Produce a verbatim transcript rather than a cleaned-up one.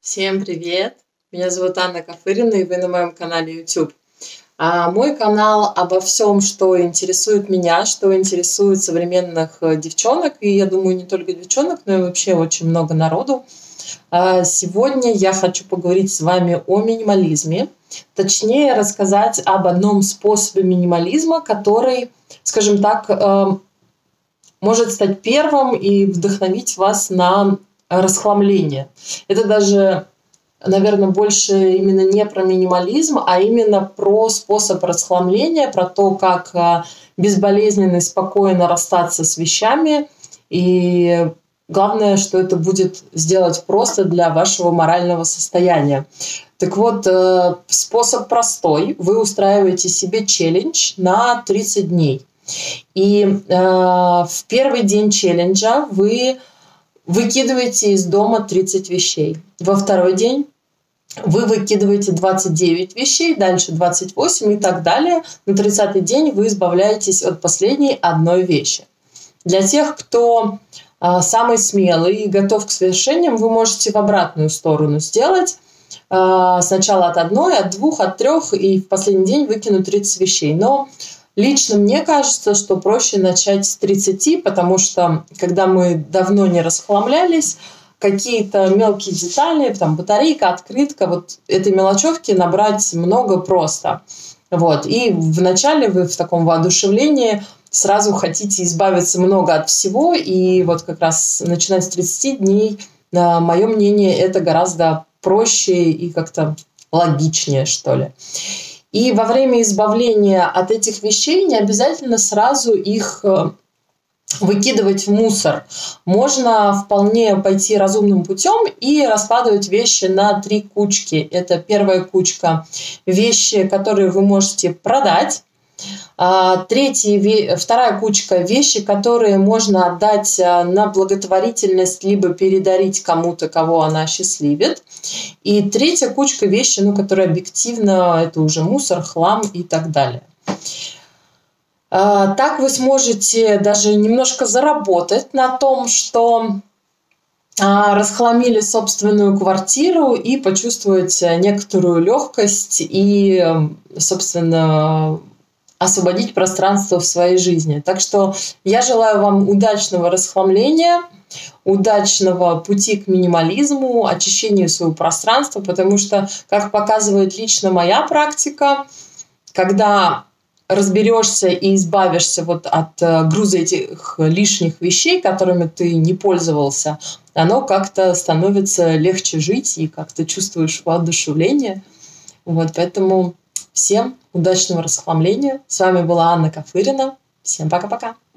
Всем привет! Меня зовут Анна Кафырина, и вы на моем канале YouTube. А мой канал обо всем, что интересует меня, что интересует современных девчонок, и я думаю, не только девчонок, но и вообще очень много народу. А сегодня я хочу поговорить с вами о минимализме, точнее рассказать об одном способе минимализма, который, скажем так, может стать первым и вдохновить вас на расхламление. Это даже, наверное, больше именно не про минимализм, а именно про способ расхламления, про то, как безболезненно и спокойно расстаться с вещами. И главное, что это будет сделать просто для вашего морального состояния. Так вот, способ простой. Вы устраиваете себе челлендж на тридцать дней. И э, в первый день челленджа вы выкидываете из дома тридцать вещей. Во второй день вы выкидываете двадцать девять вещей, дальше двадцать восемь и так далее. На тридцатый день вы избавляетесь от последней одной вещи. Для тех, кто э, самый смелый и готов к свершениям, вы можете в обратную сторону сделать. Э, сначала от одной, от двух, от трех, и в последний день выкинуть тридцать вещей. Но лично мне кажется, что проще начать с тридцати, потому что, когда мы давно не расхламлялись, какие-то мелкие детали, там батарейка, открытка, вот этой мелочевки набрать много просто. Вот. И вначале вы в таком воодушевлении сразу хотите избавиться много от всего, и вот как раз начинать с тридцати дней, мое мнение, это гораздо проще и как-то логичнее, что ли. И во время избавления от этих вещей не обязательно сразу их выкидывать в мусор. Можно вполне пойти разумным путем и раскладывать вещи на три кучки. Это первая кучка – вещи, которые вы можете продать. Третья, вторая кучка – вещи, которые можно отдать на благотворительность, либо передарить кому-то, кого она счастливит. И третья кучка – вещи, ну, которые объективно, это уже мусор, хлам и так далее. Так вы сможете даже немножко заработать на том, что расхламили собственную квартиру, и почувствовать некоторую легкость и, собственно, освободить пространство в своей жизни. Так что я желаю вам удачного расхламления, удачного пути к минимализму, очищению своего пространства, потому что, как показывает лично моя практика, когда разберешься и избавишься вот от груза этих лишних вещей, которыми ты не пользовался, оно как-то становится легче жить и как-то чувствуешь воодушевление. Вот, поэтому всем удачного расхламления. С вами была Анна Кафырина. Всем пока-пока.